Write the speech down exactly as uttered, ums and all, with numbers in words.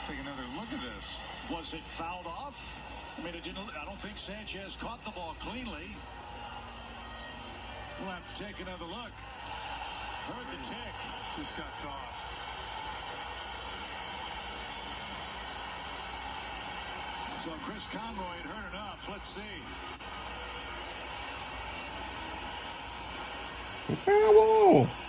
Take another look at this. Was it fouled off? I mean, it didn't. I don't think Sanchez caught the ball cleanly. We'll have to take another look. Heard the tick. Just got tossed. So Chris Conroy had heard enough. Let's see. Foul!